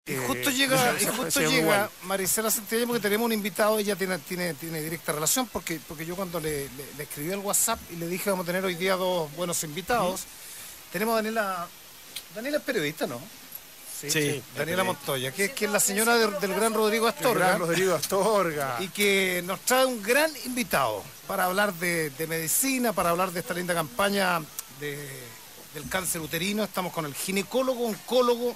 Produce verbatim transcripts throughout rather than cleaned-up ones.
Y justo llega, y justo llega Marisela Santillán, porque tenemos un invitado, ella tiene, tiene, tiene directa relación, porque, porque yo cuando le, le, le escribí al WhatsApp y le dije vamos a tener hoy día dos buenos invitados, ¿Mm? tenemos a Daniela, Daniela es periodista, ¿no? Sí, sí, sí, Daniela Montoya, que, que es la señora de, del gran Rodrigo Astorga. Gran Rodrigo Astorga. Y que nos trae un gran invitado para hablar de, de medicina, para hablar de esta linda campaña de, del cáncer uterino. Estamos con el ginecólogo, oncólogo.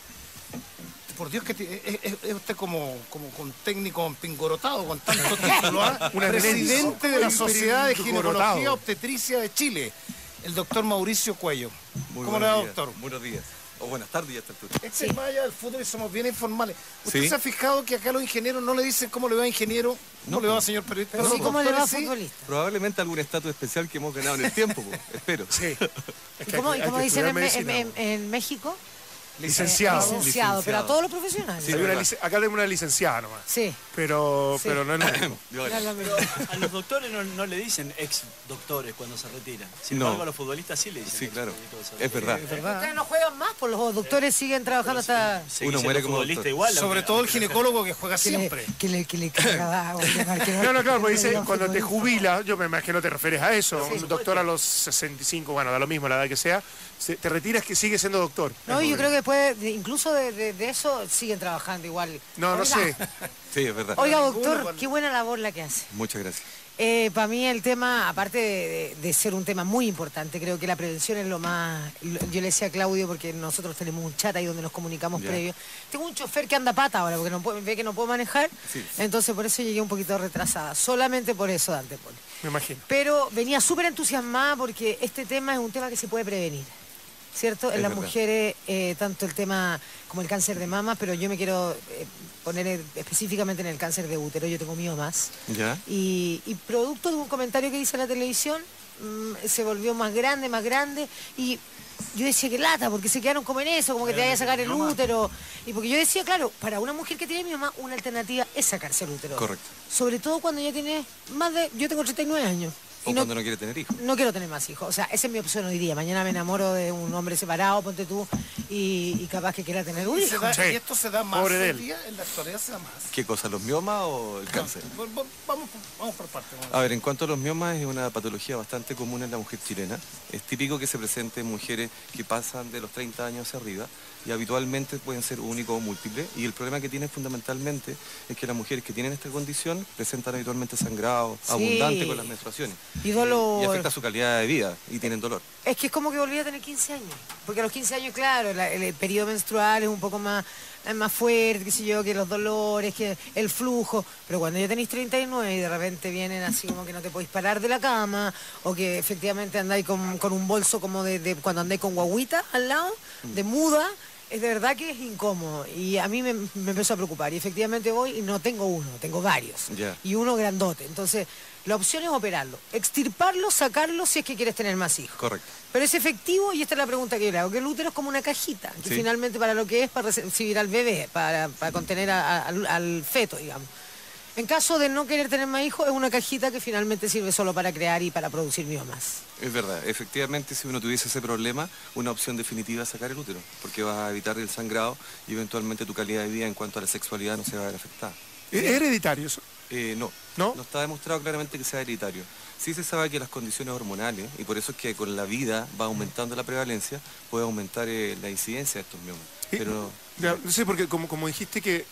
Por Dios que es, es, es usted como, como con técnico empingorotado, con tanto título, ¿eh? Presidente de la Sociedad de Ginecología Obstetricia de Chile, el doctor Mauricio Cuello. Muy ¿Cómo le va, doctor? Buenos días. O buenas tardes ya está el turno. Este es más allá del fútbol y somos bien informales. ¿Usted ¿Sí? se ha fijado que acá los ingenieros no le dicen cómo le va, ingeniero? ¿Cómo no, le va, señor periodista? Pero sí, ¿cómo le va, ¿sí? futbolista? Probablemente algún estatus especial que hemos ganado en el tiempo, pues, espero. Sí. Es que ¿Cómo, hay, ¿cómo hay dicen en, en, en, en México? Licenciado. Eh, licenciado. Licenciado, pero a todos los profesionales. Sí, una acá tenemos una licenciada nomás. Sí. Pero, sí. pero no es lo mismo. Pero a los doctores no, no le dicen ex doctores cuando se retiran. Sin embargo, no. a los futbolistas sí le dicen. Sí, claro. Es verdad. Es verdad. Ustedes no juegan más, por los doctores siguen trabajando hasta... Uno muere como futbolista igual. Sobre todo el ginecólogo que juega siempre. Que le, que le caga. No, no, claro, porque dice, cuando te jubilas, yo me imagino que no te refieres a eso. Un doctor a los sesenta y cinco, bueno, da lo mismo la edad que sea, te retiras que sigue siendo doctor. No, yo creo que después, incluso de, de, de eso, siguen trabajando igual. No, no sé. Sí, es verdad. Oiga, doctor, qué buena labor la que hace. Muchas gracias. Eh, para mí el tema, aparte de, de, de ser un tema muy importante, creo que la prevención es lo más... Yo le decía a Claudio, porque nosotros tenemos un chat ahí donde nos comunicamos yeah. previo. Tengo un chofer que anda pata ahora, porque no puede, ve que no puedo manejar. Sí. Entonces por eso llegué un poquito retrasada. Solamente por eso, Dante Poli. Me imagino. Pero venía súper entusiasmada porque este tema es un tema que se puede prevenir. ¿Cierto? Es en las verdad. mujeres, eh, tanto el tema como el cáncer de mama, pero yo me quiero eh, poner específicamente en el cáncer de útero. Yo tengo miomas. ¿Ya? Y, y producto de un comentario que hice en la televisión, mmm, se volvió más grande, más grande. Y yo decía que lata, porque se quedaron como en eso, como que te vaya a sacar el útero. Y porque yo decía, claro, para una mujer que tiene mioma, una alternativa es sacarse el útero. Correcto. Sobre todo cuando ya tiene más de... Yo tengo treinta y nueve años. O y cuando no, no quiere tener hijos. No quiero tener más hijos. O sea, esa es mi opción hoy día. Mañana me enamoro de un hombre separado, ponte tú, y, y capaz que quiera tener un hijo. Da, sí. ¿Y esto se da más hoy día? ¿En la actualidad se da más? ¿Qué cosa? ¿Los miomas o el cáncer? No, vamos, vamos por partes. A ver, en cuanto a los miomas, es una patología bastante común en la mujer chilena. Es típico que se presente en mujeres que pasan de los treinta años hacia arriba y habitualmente pueden ser únicos o múltiples. Y el problema que tienen fundamentalmente es que las mujeres que tienen esta condición presentan habitualmente sangrado sí. abundante con las menstruaciones. Y dolor. Y afecta su calidad de vida y tienen dolor. Es que es como que volví a tener quince años. Porque a los quince años, claro, la, el, el periodo menstrual es un poco más, más fuerte, qué sé yo, que los dolores, que el flujo. Pero cuando ya tenéis treinta y nueve y de repente vienen así como que no te podéis parar de la cama, o que efectivamente andáis con, con un bolso como de, de cuando andáis con guaguita al lado, de muda, es de verdad que es incómodo. Y a mí me, me empezó a preocupar. Y efectivamente voy y no tengo uno, tengo varios. Yeah. Y uno grandote. Entonces, la opción es operarlo. Extirparlo, sacarlo si es que quieres tener más hijos. Correcto. Pero es efectivo, y esta es la pregunta que yo le hago, que el útero es como una cajita, que sí. finalmente para lo que es, para recibir al bebé, para, para contener a, a, al, al feto, digamos. En caso de no querer tener más hijos, es una cajita que finalmente sirve solo para crear y para producir miomas. Es verdad, efectivamente, si uno tuviese ese problema, una opción definitiva es sacar el útero, porque vas a evitar el sangrado y eventualmente tu calidad de vida en cuanto a la sexualidad no se va a ver afectada. ¿Es hereditario eso? Eh, no, no, no está demostrado claramente que sea hereditario. Sí se sabe que las condiciones hormonales, y por eso es que con la vida va aumentando la prevalencia, puede aumentar eh, la incidencia de estos miomas. Pero... Ya, no sé, porque como, como dijiste que...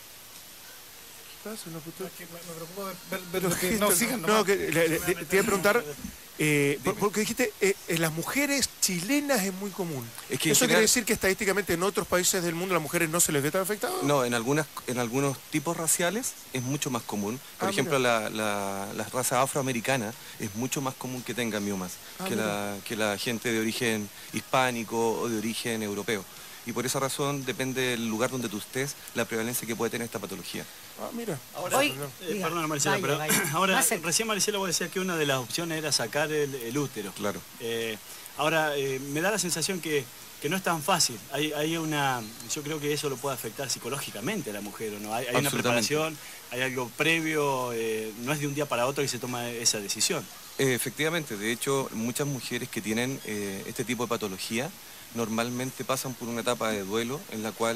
¿Qué pasa? No, es que me preocupa ver, ver, ver que no, sigan, no, no, que le, le, te iba a preguntar, eh, porque dijiste, eh, en las mujeres chilenas es muy común. Es que ¿Eso general, quiere decir que estadísticamente en otros países del mundo las mujeres no se les ve tan afectadas? No, en, algunas, en algunos tipos raciales es mucho más común. Por ah, ejemplo, la, la, la raza afroamericana es mucho más común que tenga miomas ah, que, la, que la gente de origen hispánico o de origen europeo. Y por esa razón depende del lugar donde tú estés, la prevalencia que puede tener esta patología. Ah, mira. Ahora, Hoy, eh, diga, perdón, Maricela, vaya, pero vaya. ahora recién Maricela vos decías que una de las opciones era sacar el, el útero. Claro. Eh, ahora, eh, me da la sensación que, que no es tan fácil. Hay, hay una, yo creo que eso lo puede afectar psicológicamente a la mujer, ¿o no? Hay, hay una preparación, hay algo previo, eh, no es de un día para otro que se toma esa decisión. Eh, efectivamente, de hecho, muchas mujeres que tienen eh, este tipo de patología normalmente pasan por una etapa de duelo en la cual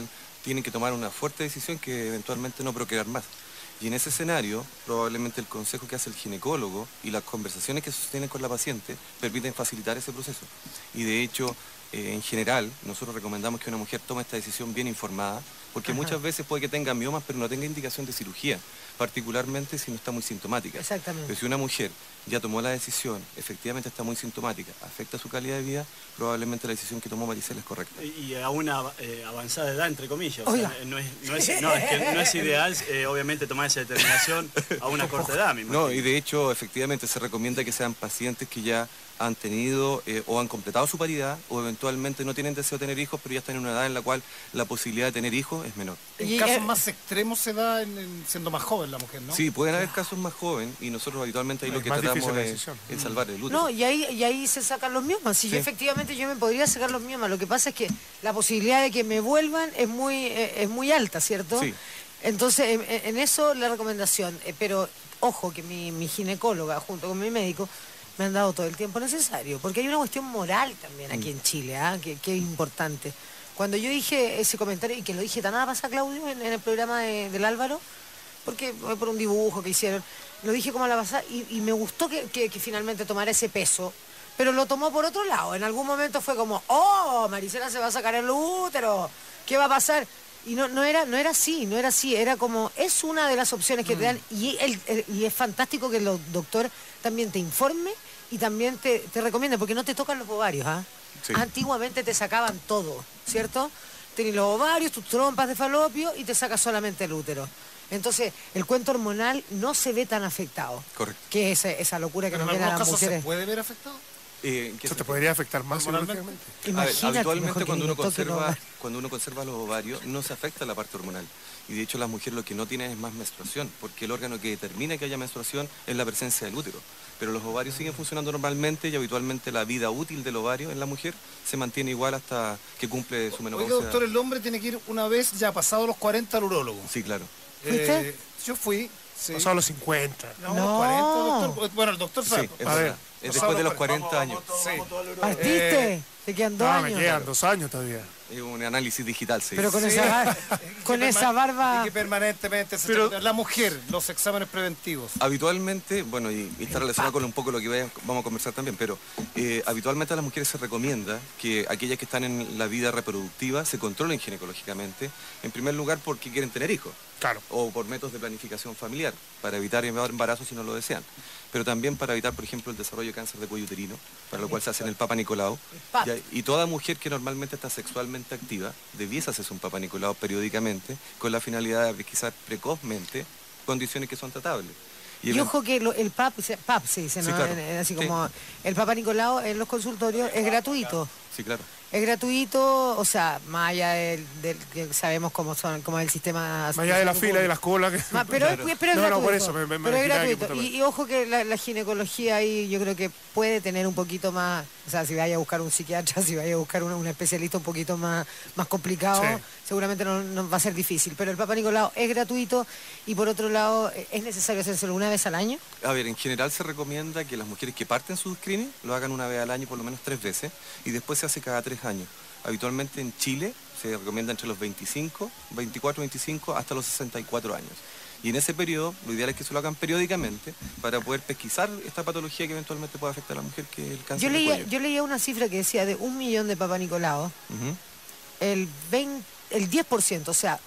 tienen que tomar una fuerte decisión que eventualmente no procrear más. Y en ese escenario, probablemente el consejo que hace el ginecólogo y las conversaciones que sostienen con la paciente permiten facilitar ese proceso. Y de hecho, eh, en general, nosotros recomendamos que una mujer tome esta decisión bien informada, porque Ajá. muchas veces puede que tenga miomas, pero no tenga indicación de cirugía, particularmente si no está muy sintomática. Exactamente. Pero si una mujer ya tomó la decisión, efectivamente está muy sintomática, afecta su calidad de vida, probablemente la decisión que tomó Maricela es correcta. Y, y a una eh, avanzada edad, entre comillas. O sea, no, es, no, es, no, es que no es ideal, eh, obviamente, tomar esa determinación a una corta edad, me imagino. No, y de hecho, efectivamente, se recomienda que sean pacientes que ya han tenido eh, o han completado su paridad o eventualmente no tienen deseo de tener hijos, pero ya están en una edad en la cual la posibilidad de tener hijos es menor. En y casos eh, más extremos se da en, en siendo más joven la mujer, ¿no? Sí, pueden haber casos más jóvenes y nosotros habitualmente ahí no, lo que tratamos es, es salvar el útero. No, y ahí, y ahí se sacan los miomas. Si sí. yo, efectivamente yo me podría sacar los miomas, lo que pasa es que la posibilidad de que me vuelvan es muy, eh, es muy alta, ¿cierto? Sí. Entonces, en, en eso la recomendación, eh, pero ojo que mi, mi ginecóloga junto con mi médico me han dado todo el tiempo necesario, porque hay una cuestión moral también aquí en Chile, ¿eh? que, que es importante. Cuando yo dije ese comentario, y que lo dije tan nada pasa, Claudio, en, en el programa de, del Álvaro, porque por un dibujo que hicieron, lo dije como a la pasada, y, y me gustó que, que, que finalmente tomara ese peso, pero lo tomó por otro lado. En algún momento fue como, oh, Maricela se va a sacar el útero, ¿qué va a pasar? Y no, no, era, no era así, no era así, era como, es una de las opciones que mm. te dan, y, el, el, y es fantástico que el doctor también te informe y también te, te recomiende, porque no te tocan los ovarios, ¿ah? ¿eh? Sí. Antiguamente te sacaban todo, ¿cierto? Tenías los ovarios, tus trompas de falopio y te sacas solamente el útero. Entonces, el cuento hormonal no se ve tan afectado. Correcto. Que es esa, esa locura que nos viene a las mujeres. ¿En algunos casos se puede ver afectado? Eh, ¿Eso te podría afectar más hormonalmente? Imagínate, habitualmente cuando uno, conserva, cuando uno conserva los ovarios no se afecta la parte hormonal. Y de hecho las mujeres lo que no tienen es más menstruación, porque el órgano que determina que haya menstruación es la presencia del útero. Pero los ovarios siguen funcionando normalmente y habitualmente la vida útil del ovario en la mujer se mantiene igual hasta que cumple su menopausia. Oiga, doctor, el hombre tiene que ir una vez ya pasado los cuarenta al urólogo. Sí, claro. ¿Fuiste? Eh, yo fui. Sí. Pasado los cincuenta. No, no. Los cuarenta, doctor. Bueno, el doctor sabe. Sí, es a ver. Es después de los cuarenta años. Vamos, vamos, vamos, sí. ¿Partiste? Eh, ¿Te quedan dos no, años? me quedan dos años todavía. Es un análisis digital, sí. Pero con sí. esa, bar con esa barba... Y que permanentemente se Pero... La mujer, los exámenes preventivos. Habitualmente, bueno, y, y está relacionado con un poco lo que vaya, vamos a conversar también, pero eh, habitualmente a las mujeres se recomienda que aquellas que están en la vida reproductiva se controlen ginecológicamente, en primer lugar porque quieren tener hijos. Claro. O por métodos de planificación familiar, para evitar embarazos si no lo desean. Pero también para evitar, por ejemplo, el desarrollo de cáncer de cuello uterino, para lo cual se hace en el Papa Nicolau. Y, y toda mujer que normalmente está sexualmente activa debiese hacerse un Papa Nicolau periódicamente, con la finalidad de pesquisar precozmente condiciones que son tratables. Y, y ojo que lo, el P A P, P A P se dice, ¿no? Sí, claro. Así como sí. El Papa Nicolau en los consultorios es gratuito. Sí, claro. Es gratuito, o sea, más allá del, del que sabemos cómo son, cómo es el sistema... Más allá de la fila y de las colas. Que... Ma, pero, claro. es, pero es no, gratuito. No, por eso me, me pero es gratuito. Y, y ojo que la, la ginecología ahí yo creo que puede tener un poquito más... O sea, si vaya a buscar un psiquiatra, si vaya a buscar un, un especialista un poquito más, más complicado, sí. seguramente no, no va a ser difícil. Pero el Papa Nicolau es gratuito y por otro lado, ¿es necesario hacérselo una vez al año? A ver, en general se recomienda que las mujeres que parten su screening lo hagan una vez al año, por lo menos tres veces, y después se hace cada tres años. Habitualmente en Chile se recomienda entre los veinticinco, veinticuatro, veinticinco hasta los sesenta y cuatro años. Y en ese periodo, lo ideal es que se lo hagan periódicamente para poder pesquisar esta patología que eventualmente puede afectar a la mujer, que es el cáncer yo leía, de cuello. Yo leía una cifra que decía de un millón de Papa Nicolau, uh-huh. el, veinte, el diez por ciento, o sea,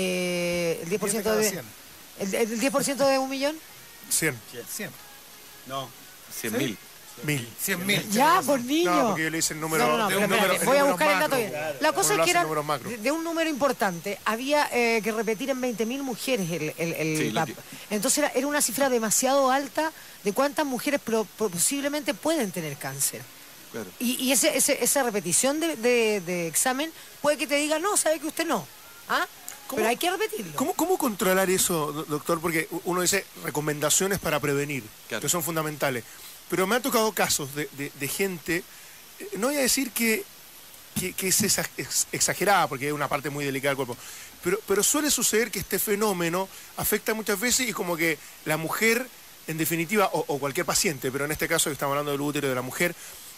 eh, el diez por ciento de... El, el diez por ciento de un millón. cien. cien. No. cien mil. Mil. cien mil. Ya, por niño. No, porque yo le hice el número... No, no, no, de pero, un espérate, número voy a el buscar el dato macro, bien. La cosa es que era de, de un número importante. Había eh, que repetir en veinte mil mujeres el, el, el sí, P A P. Entonces era, era una cifra demasiado alta de cuántas mujeres pro, pro, posiblemente pueden tener cáncer. Claro. Y, y ese, ese, esa repetición de, de, de examen puede que te diga, no, sabe que usted no. ¿Ah? Pero hay que repetirlo. ¿Cómo, ¿Cómo controlar eso, doctor? Porque uno dice recomendaciones para prevenir, claro. que son fundamentales. Pero me han tocado casos de, de, de gente, no voy a decir que, que, que es exagerada, porque es una parte muy delicada del cuerpo, pero, pero suele suceder que este fenómeno afecta muchas veces y como que la mujer, en definitiva, o, o cualquier paciente, pero en este caso que estamos hablando del útero de la mujer,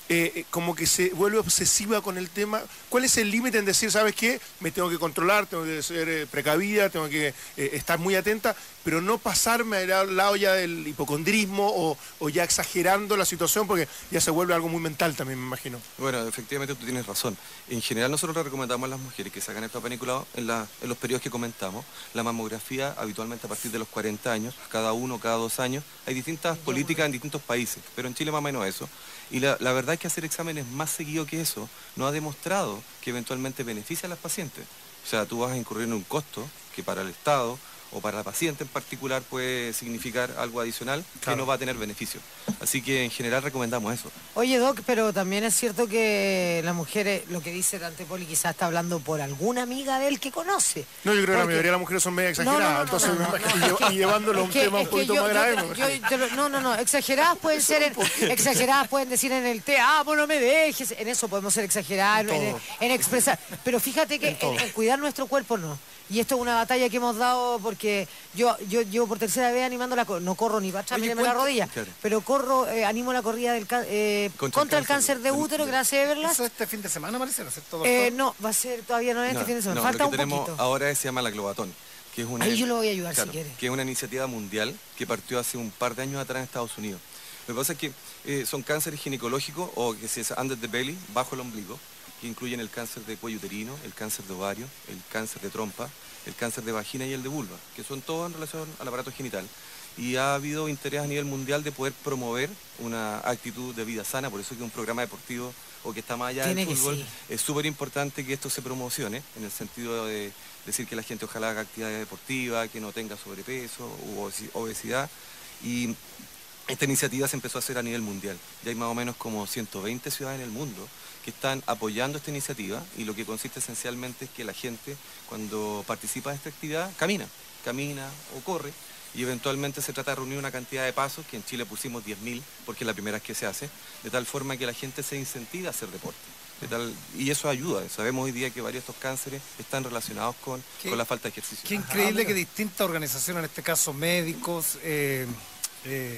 eh, como que se vuelve obsesiva con el tema. ¿Cuál es el límite en decir, sabes qué, me tengo que controlar, tengo que ser eh, precavida, tengo que eh, estar muy atenta, pero no pasarme al lado ya del hipocondrismo o, o ya exagerando la situación, porque ya se vuelve algo muy mental también, me imagino? Bueno, efectivamente tú tienes razón. En general nosotros le recomendamos a las mujeres que se hagan el Papa Nicolau en, la, en los periodos que comentamos. La mamografía habitualmente a partir de los cuarenta años, cada uno, cada dos años. Hay distintas políticas en distintos países, pero en Chile más o menos eso. Y la, la verdad es que hacer exámenes más seguido que eso no ha demostrado que eventualmente beneficia a las pacientes. O sea, tú vas a incurrir en un costo que para el Estado o para la paciente en particular puede significar algo adicional, claro, que no va a tener beneficio. Así que en general recomendamos eso. Oye, Doc, pero también es cierto que la mujer, lo que dice Dante Poli, quizás está hablando por alguna amiga de él que conoce. No, yo creo Porque... que la mayoría de las mujeres son medio exageradas, no, no, no, entonces no, no, me imagino, no, no, y, y llevándolo a un que, tema un poquito yo, más grave. Yo, yo, yo, no, no, no, exageradas pueden ser, en, exageradas pueden decir en el té, ah, bueno, no me dejes, en eso podemos ser exagerados, en, en, en expresar, pero fíjate que en, en, en cuidar nuestro cuerpo no. Y esto es una batalla que hemos dado porque yo yo llevo por tercera vez animando la... No corro ni para atrás, míreme la rodilla, claro, pero corro, eh, animo la corrida del eh, contra, contra el cáncer, cáncer de útero, gracias a Everlast. ¿Eso este fin de semana, Maricela? Eh, no, va a ser, todavía no es este no, fin de semana, no, falta lo que un tenemos poquito. Ahora se llama la Globatón, que es una... Ahí yo lo voy a ayudar, claro, si quiere. Que es una iniciativa mundial que partió hace un par de años atrás en Estados Unidos. Lo que pasa es que eh, son cánceres ginecológicos o que se llama under the belly, bajo el ombligo, que incluyen el cáncer de cuello uterino, el cáncer de ovario, el cáncer de trompa, el cáncer de vagina y el de vulva, que son todos en relación al aparato genital. Y ha habido interés a nivel mundial de poder promover una actitud de vida sana, por eso que un programa deportivo o que está más allá del fútbol, sí, es súper importante que esto se promocione, en el sentido de decir que la gente ojalá haga actividad deportiva, que no tenga sobrepeso u obesidad. Y esta iniciativa se empezó a hacer a nivel mundial. Ya hay más o menos como ciento veinte ciudades en el mundo que están apoyando esta iniciativa, y lo que consiste esencialmente es que la gente, cuando participa de esta actividad, camina, camina o corre, y eventualmente se trata de reunir una cantidad de pasos, que en Chile pusimos diez mil, porque es la primera vez que se hace, de tal forma que la gente se incentive a hacer deporte. De tal, y eso ayuda. Sabemos hoy día que varios de estos cánceres están relacionados con, con la falta de ejercicio. Qué increíble que distintas organizaciones, en este caso médicos, eh, eh,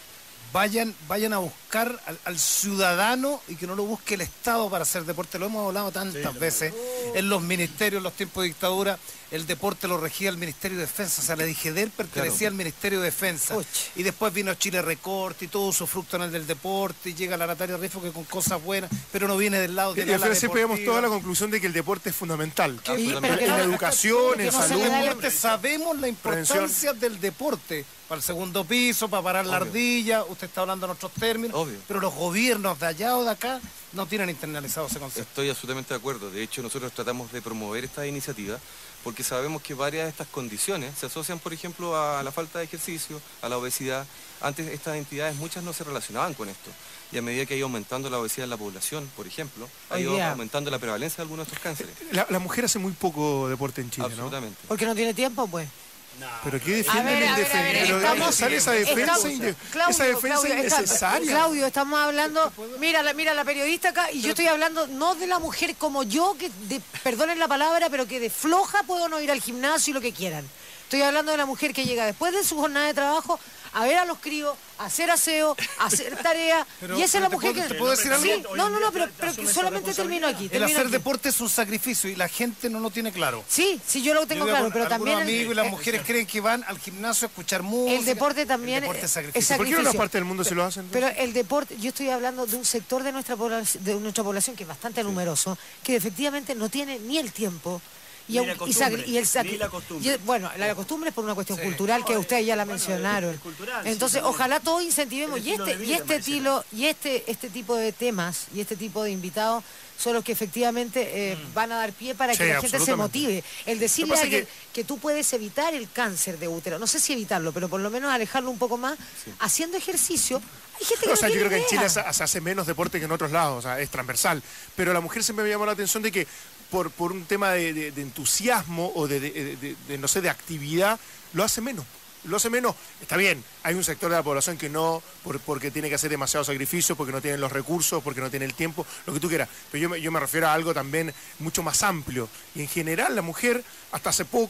Vayan, vayan a buscar al, al ciudadano y que no lo busque el Estado para hacer deporte. Lo hemos hablado tantas sí, veces oh. en los ministerios, en los tiempos de dictadura, el deporte lo regía el Ministerio de Defensa. O sea, la DIGEDER pertenecía claro. al Ministerio de Defensa. Uch. Y después vino Chile Recorte y todo usufructo en el del deporte, y llega la Natalia Rifo que con cosas buenas, pero no viene del lado de la deportiva. Siempre llegamos toda la conclusión de que el deporte es fundamental. Sí, en la no, educación, en no salud. Deporte, sabemos la importancia prevención. del deporte. Para el segundo piso, para parar Obvio. la ardilla, usted está hablando en otros términos, Obvio. pero los gobiernos de allá o de acá no tienen internalizado ese concepto. Estoy absolutamente de acuerdo. De hecho, nosotros tratamos de promover esta iniciativa porque sabemos que varias de estas condiciones se asocian, por ejemplo, a la falta de ejercicio, a la obesidad. Antes estas entidades, muchas no se relacionaban con esto. Y a medida que ha ido aumentando la obesidad en la población, por ejemplo, ha ido oh, yeah. aumentando la prevalencia de algunos de estos cánceres. La, la mujer hace muy poco deporte en Chile, Absolutamente. ¿no? Porque no tiene tiempo, pues. No. Pero qué defienden el defender, sale esa defensa, inde Claudio, esa defensa Claudio, innecesaria. Está, Claudio, estamos hablando, mira la, mira la periodista acá, y pero, yo estoy hablando no de la mujer como yo, que de, perdonen la palabra, pero que de floja puedo no ir al gimnasio y lo que quieran. Estoy hablando de la mujer que llega después de su jornada de trabajo a ver a los críos, a hacer aseo, a hacer tarea, pero, y esa es la mujer puedo, que... ¿Te puedo decir algo? Sí, no, no, no, pero, pero que solamente termino aquí. El hacer aquí. deporte es un sacrificio y la gente no lo tiene claro. Sí, sí, yo lo tengo yo claro, pero también... Los amigos el, y las el, mujeres el, creen que van al gimnasio a escuchar música. El deporte también el deporte es sacrificio. es sacrificio. ¿Por qué en una parte del mundo se lo hacen? Pero el deporte, yo estoy hablando de un sector de nuestra población, de nuestra población que es bastante sí. numeroso, que efectivamente no tiene ni el tiempo. Y, ni la costumbre, y, y el ni la costumbre. Y, bueno, la costumbre es por una cuestión sí. cultural que ustedes ya la bueno, mencionaron. Es cultural, Entonces, sí, ojalá todos incentivemos. Y este, vida, y este estilo, y este, este tipo de temas, y este tipo de invitados son los que efectivamente eh, mm. van a dar pie para sí, que la gente se motive. El decirle a alguien que... que tú puedes evitar el cáncer de útero, no sé si evitarlo, pero por lo menos alejarlo un poco más, sí. haciendo ejercicio. Hay gente que o sea, no yo creo idea. que en Chile se, se hace menos deporte que en otros lados, o sea, es transversal. Pero la mujer siempre me llamó la atención de que por, por un tema de, de, de entusiasmo o de, de, de, de, de, no sé, de actividad, lo hace menos. Lo hace menos, está bien, hay un sector de la población que no, por, porque tiene que hacer demasiado sacrificio, porque no tiene los recursos, porque no tiene el tiempo, lo que tú quieras. Pero yo me, yo me refiero a algo también mucho más amplio. Y en general la mujer, hasta hace poco,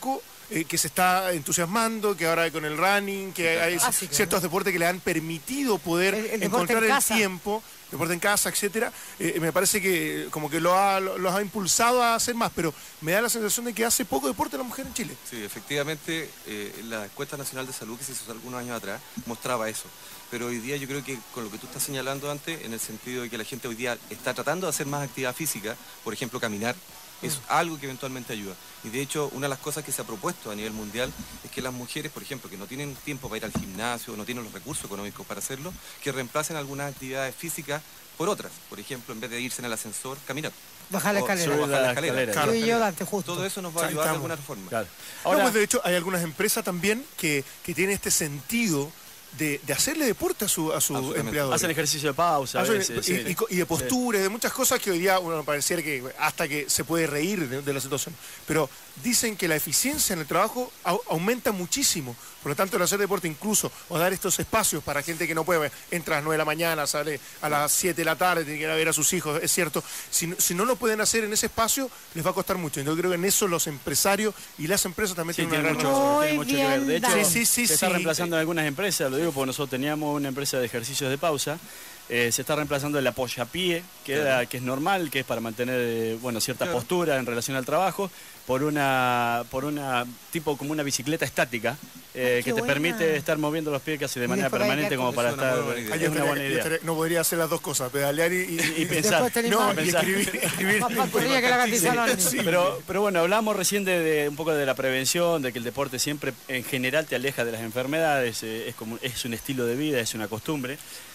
eh, que se está entusiasmando, que ahora con el running, que hay Ah, sí, ciertos claro. deportes que le han permitido poder El- el deporte encontrar en el casa. tiempo, deporte en casa, etcétera. Eh, me parece que como que lo ha, lo- los ha impulsado a hacer más, pero me da la sensación de que hace poco deporte la mujer en Chile. Sí, efectivamente, eh, la encuesta nacional de salud que se hizo algunos años atrás mostraba eso. Pero hoy día yo creo que con lo que tú estás señalando antes, en el sentido de que la gente hoy día está tratando de hacer más actividad física, por ejemplo caminar, es algo que eventualmente ayuda. Y de hecho, una de las cosas que se ha propuesto a nivel mundial es que las mujeres, por ejemplo, que no tienen tiempo para ir al gimnasio, no tienen los recursos económicos para hacerlo, que reemplacen algunas actividades físicas por otras. Por ejemplo, en vez de irse en el ascensor, caminar. Bajar la O escalera. bajar Subir la la escalera. escalera. Claro. Yo y yo, Dante, justo. Todo eso nos va a Ahí ayudar de estamos. alguna forma. Claro. No, Ahora, pues de hecho hay algunas empresas también que, que tienen este sentido de, de hacerle deporte a su, a su Absolutamente. empleador. hacen ejercicio de pausa a Hacen- veces. y, sí. y co- y de posturas, de muchas cosas que hoy día uno pareciera que hasta que se puede reír de, de la situación. Pero dicen que la eficiencia en el trabajo au- aumenta muchísimo. Por lo tanto, el hacer deporte incluso, o dar estos espacios para gente que no puede, entra a las nueve de la mañana, sale a las siete de la tarde, tiene que ir a ver a sus hijos, es cierto. Si, no- si no lo pueden hacer en ese espacio, les va a costar mucho. Yo creo que en eso los empresarios y las empresas también Sí, tienen una tiene gran mucho, razón. tiene Muy mucho que ver. De bien, hecho, Dani. Sí, sí, sí, se está sí. reemplazando en algunas empresas, lo digo porque nosotros teníamos una empresa de ejercicios de pausa, eh, se está reemplazando el apoyapié, que, Claro. era- que es normal, que es para mantener eh, bueno, cierta Claro. postura en relación al trabajo, por una, por una tipo como una bicicleta estática, eh, Ay, qué que te buena. permite estar moviendo los pies casi de Y manera después hay que permanente como para Es una estar... muy buena idea. Ah, Es yo una estaría- buena yo idea. estaría- no podría hacer las dos cosas, pedalear y, y- Y pensar. Después tenés no, más- y escribir, escribir. Más pantorrilla que la Cantizano. Sí. Pero, pero bueno, hablamos recién de, de un poco de la prevención, de que el deporte siempre en general te aleja de las enfermedades, eh, es, como, es un estilo de vida, es una costumbre.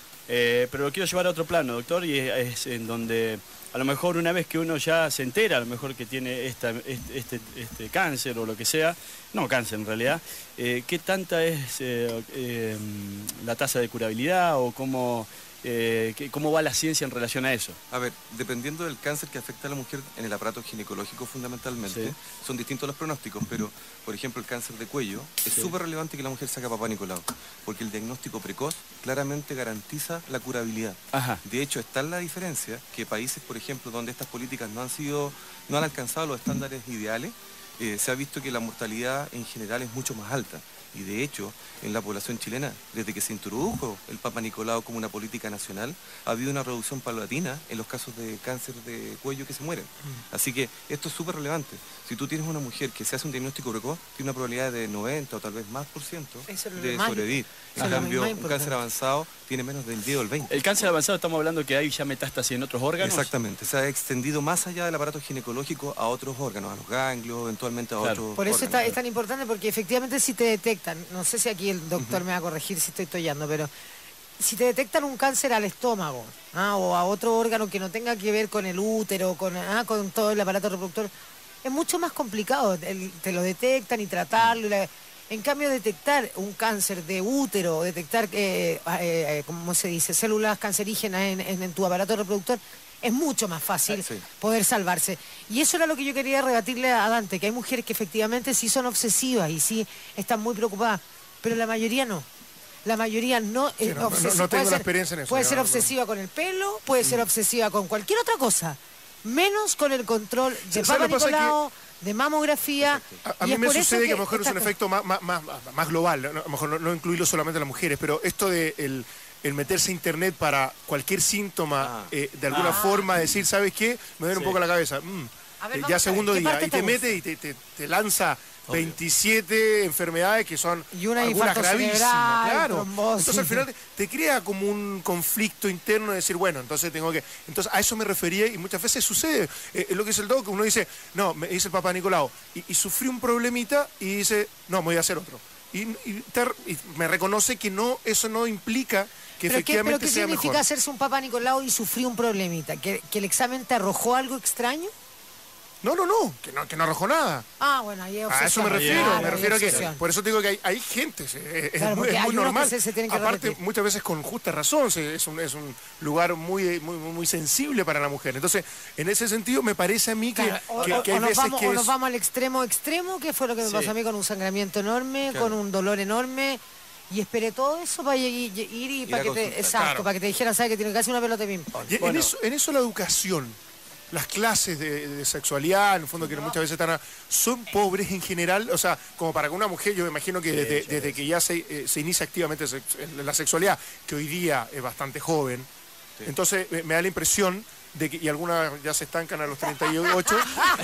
Eh, pero lo quiero llevar a otro plano, doctor, y es, es en donde a lo mejor una vez que uno ya se entera, a lo mejor que tiene esta, este, este, este cáncer o lo que sea, no cáncer en realidad, eh, ¿qué tanta es eh, eh, la tasa de curabilidad o cómo, eh, qué- cómo va la ciencia en relación a eso? A ver, dependiendo del cáncer que afecta a la mujer en el aparato ginecológico fundamentalmente, Sí. son distintos los pronósticos, pero por ejemplo el cáncer de cuello es Sí. súper relevante que la mujer saque a papá Nicolau, porque el diagnóstico precoz claramente garantiza la curabilidad. Ajá. De hecho, está la diferencia que países, por ejemplo, donde estas políticas no han sido, no han alcanzado los estándares ideales, eh, se ha visto que la mortalidad en general es mucho más alta. Y de hecho, en la población chilena, desde que se introdujo el Papa Nicolau como una política nacional, ha habido una reducción paulatina en los casos de cáncer de cuello que se mueren. Así que esto es súper relevante. Si tú tienes una mujer que se hace un diagnóstico precoz, tiene una probabilidad de noventa o tal vez más por ciento Eso es lo de más- sobrevivir. eso En es lo cambio, más un importante. cáncer avanzado tiene menos del diez o el veinte. El cáncer avanzado estamos hablando que hay ya metástasis en otros órganos. Exactamente, se ha extendido más allá del aparato ginecológico a otros órganos, a los ganglios, eventualmente a Claro. otros Por eso está, órganos. es tan importante, porque efectivamente si te detectan, no sé si aquí el doctor me va a corregir si estoy tollando, pero si te detectan un cáncer al estómago, ah, o a otro órgano que no tenga que ver con el útero, con, ah, con todo el aparato reproductor, es mucho más complicado. El- te lo detectan y tratarlo. y la- en cambio, detectar un cáncer de útero, detectar, eh, eh, ¿cómo se dice?, células cancerígenas en, en- en tu aparato reproductor, es mucho más fácil Ah, sí. poder salvarse. Y eso era lo que yo quería rebatirle a Dante, que hay mujeres que efectivamente sí son obsesivas y sí están muy preocupadas, pero la mayoría no. La mayoría no Sí, es no, no, obsesiva. no tengo Puede la ser- experiencia en eso, Puede ya, ser no. obsesiva con el pelo, puede ser obsesiva con cualquier otra cosa, menos con el control de ¿Sabes Papa lo que pasa? Nicolau, de mamografía. A, a y mí es me por eso sucede que, a lo mejor es esta un co- efecto más, más, más, más global, ¿no? A lo mejor no, no incluirlo solamente a las mujeres, pero esto de el, el meterse a internet para cualquier síntoma, Ah. eh, de alguna Ah. forma decir, ¿sabes qué? Me duele Sí. un poco la cabeza. Mm. A ver, Eh, vamos ya a ver, segundo ¿qué día, parte y te te gusta? mete y te, te- te lanza Obvio. veintisiete enfermedades que son Y una algunas infarto gravísimas, cerebral, claro. trombosis. Entonces al final te, te crea como un conflicto interno de decir, bueno, entonces tengo que... Entonces a eso me refería y muchas veces sucede. Eh, es lo que dice el doc, uno dice, no, me dice el Papa Nicolau, y, y sufrí un problemita y dice, no, me voy a hacer otro. Y, y te- y me reconoce que no, eso no implica que ¿Pero qué, efectivamente pero qué sea significa mejor. hacerse un Papa Nicolau y sufrir un problemita? ¿Que, que el examen te arrojó algo extraño? No, no, no, que no, que no arrojó nada. Ah, bueno, ahí es A obsesión. eso me refiero, Claro, me ahí refiero a que, obsesión. por eso te digo que hay, hay gente, es, es Claro, muy, porque es muy hay unos que normal. se- se tienen que Aparte, repetir. muchas veces con justa razón, se- es un, es un lugar muy, muy, muy sensible para la mujer. Entonces, en ese sentido, me parece a mí que, Claro, o, que- o- que o hay nos veces vamos, que o nos es- vamos al extremo extremo, que fue lo que me Sí. pasó a mí con un sangramiento enorme, Claro. con un dolor enorme, y esperé todo eso para ir, ir- ir y Ir para a que te, consultar, exacto, claro. para que te dijeran, sabes que tiene que hacer una pelota de ping-pong. y en, Bueno. eso, en eso la educación las clases de, de sexualidad, en el fondo que muchas veces están, a, son pobres en general, o sea, como para que una mujer, yo me imagino que desde, desde que ya se, eh, se inicia activamente la sexualidad, que hoy día es bastante joven, sí. Entonces me, me da la impresión de que, y algunas ya se estancan a los treinta y ocho,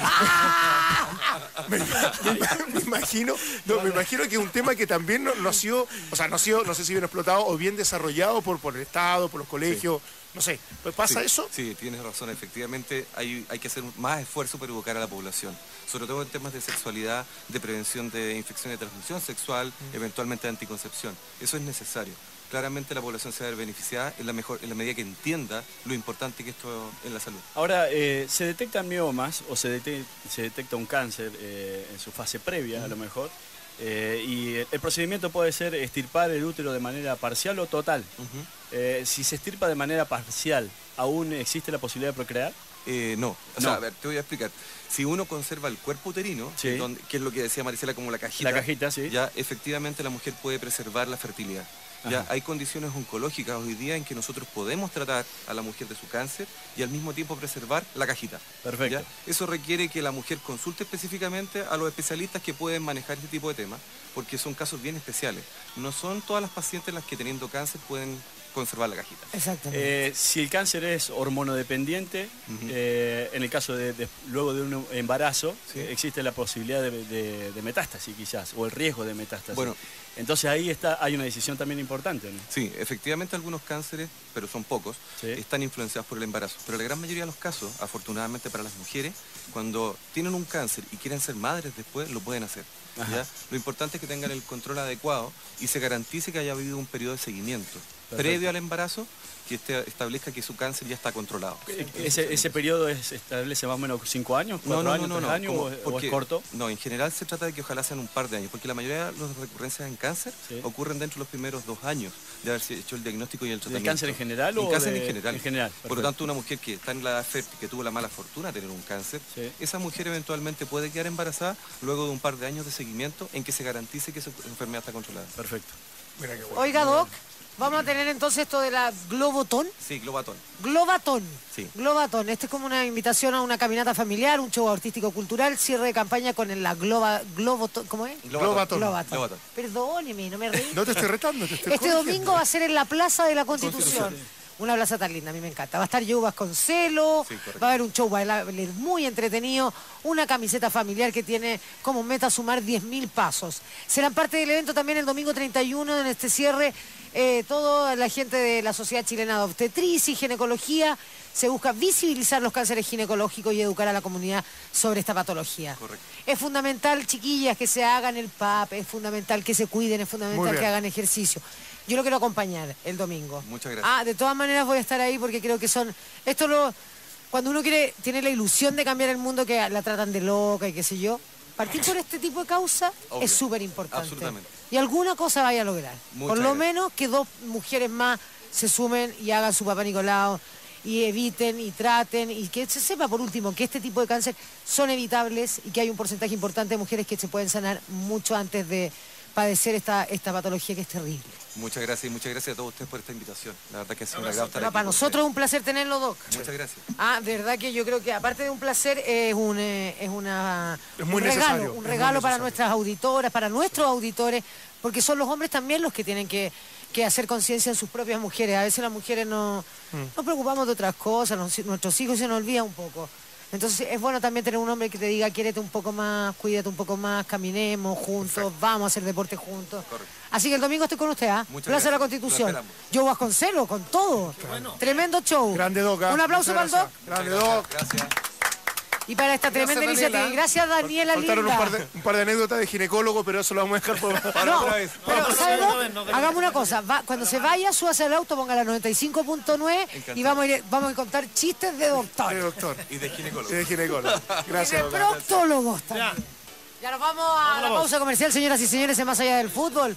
me, me, me, imagino, no, me imagino que es un tema que también no, no ha sido, o sea, no ha sido, no sé si bien explotado o bien desarrollado por, por el Estado, por los colegios, sí. No sé, ¿pasa sí, eso? Sí, tienes razón, efectivamente hay, hay que hacer más esfuerzo para educar a la población, sobre todo en temas de sexualidad, de prevención de infección de transmisión sexual, mm. eventualmente de anticoncepción, eso es necesario. Claramente la población se va a ver beneficiada en la, mejor, en la medida que entienda lo importante que esto es en la salud. Ahora, eh, ¿se detectan miomas o se, detec se detecta un cáncer eh, en su fase previa, uh-huh. a lo mejor? Eh, y el procedimiento puede ser extirpar el útero de manera parcial o total. Uh-huh. eh, si se extirpa de manera parcial, ¿aún existe la posibilidad de procrear? Eh, no, o no. sea, a ver, te voy a explicar. Si uno conserva el cuerpo uterino, sí. donde, que es lo que decía Maricela como la cajita, la cajita, sí. ya efectivamente la mujer puede preservar la fertilidad. Ya hay condiciones oncológicas hoy día en que nosotros podemos tratar a la mujer de su cáncer y al mismo tiempo preservar la cajita. Perfecto. ¿Ya? Eso requiere que la mujer consulte específicamente a los especialistas que pueden manejar este tipo de temas, porque son casos bien especiales. No son todas las pacientes las que teniendo cáncer pueden conservar la cajita. Exactamente. Eh, si el cáncer es hormonodependiente, uh-huh. eh, en el caso de, de luego de un embarazo, sí. existe la posibilidad de, de, de metástasis quizás, o el riesgo de metástasis. Bueno, entonces ahí está, hay una decisión también importante, ¿no? Sí, efectivamente algunos cánceres, pero son pocos, sí. están influenciados por el embarazo. Pero la gran mayoría de los casos, afortunadamente para las mujeres, cuando tienen un cáncer y quieren ser madres después, lo pueden hacer. ¿Ya? Lo importante es que tengan el control adecuado y se garantice que haya habido un periodo de seguimiento. Perfecto. Previo al embarazo, que este, establezca que su cáncer ya está controlado. ¿Ese, ese periodo es, establece más o menos cinco años, cuatro no, no, años, no, tres no, años como, o, porque, o es corto? No, en general se trata de que ojalá sean un par de años, porque la mayoría de las recurrencias en cáncer sí. ocurren dentro de los primeros dos años de haberse hecho el diagnóstico y el tratamiento. ¿De cáncer en general en o cáncer de, en general? En general, por lo tanto, una mujer que está en la edad fértil, que tuvo la mala fortuna de tener un cáncer, sí. esa mujer eventualmente puede quedar embarazada luego de un par de años de seguimiento en que se garantice que su enfermedad está controlada. Perfecto. Mira qué bueno. Oiga, Doc, vamos a tener entonces esto de la Globotón. Sí, Globatón. Globatón. Sí. Globatón. Este es como una invitación a una caminata familiar, un show artístico-cultural, cierre de campaña con la Globa, Globotón. ¿Cómo es? Globatón. Globatón. Globatón. Perdóneme, no me reí. No te estoy retando, te estoy Este corrigiendo. domingo va a ser en la Plaza de la Constitución. Constitución. Una plaza tan linda, a mí me encanta. Va a estar Joe Vasconcelos, sí, va a haber un show bailable muy entretenido, una camiseta familiar que tiene como meta sumar diez mil pasos. Serán parte del evento también el domingo treinta y uno en este cierre. Eh, toda la gente de la Sociedad Chilena de Obstetricia y Ginecología. Se busca visibilizar los cánceres ginecológicos y educar a la comunidad sobre esta patología. Correcto. Es fundamental, chiquillas, que se hagan el P A P, es fundamental que se cuiden, es fundamental que hagan ejercicio. Yo lo quiero acompañar el domingo. Muchas gracias. Ah, de todas maneras voy a estar ahí porque creo que son... Esto lo... Cuando uno quiere, tiene la ilusión de cambiar el mundo, que la tratan de loca y qué sé yo, partir por este tipo de causa Obvio. Es súper importante. Absolutamente. Y alguna cosa vaya a lograr. Muchas por lo gracias. menos que dos mujeres más se sumen y hagan su papá Nicolau y eviten y traten y que se sepa por último que este tipo de cáncer son evitables y que hay un porcentaje importante de mujeres que se pueden sanar mucho antes de padecer esta, esta patología que es terrible. Muchas gracias y muchas gracias a todos ustedes por esta invitación. La verdad que ha sido un agrado estar aquí. Para nosotros es un placer tenerlo, Doc. Muchas gracias. Ah, de verdad que yo creo que aparte de un placer es un, eh, es una, es muy un regalo, necesario, un regalo para nuestras auditoras, para nuestros auditores, porque son los hombres también los que tienen que, que hacer conciencia en sus propias mujeres. A veces las mujeres no mm. nos preocupamos de otras cosas, nos, nuestros hijos se nos olvidan un poco. Entonces es bueno también tener un hombre que te diga, quiérete un poco más, cuídate un poco más, caminemos juntos, Perfecto. Vamos a hacer deporte juntos. Correcto. Así que el domingo estoy con usted, ¿ah? ¿eh? Plaza de la Constitución. Joe Vasconcelos, con todo. Bueno. Tremendo show. Grande Doc. Un aplauso para el Doc. Grande Doc. Gracias. Y para esta Gracias, tremenda Daniela. iniciativa. Gracias, Daniela Faltaron linda. un par, de, un par de anécdotas de ginecólogo, pero eso lo vamos a dejar por, para no, otra vez. Pero, no, ¿sabes no, no? no, no, Hagamos una cosa. Va, cuando se vaya, súbase al auto, ponga la noventa y cinco punto nueve y vamos a, ir, vamos a contar chistes de doctor. De doctor. Y de ginecólogo. Y de ginecólogo. Gracias. Y de proctólogos también. Ya. ya nos vamos a vamos. la pausa comercial, señoras y señores, en Más Allá del Fútbol.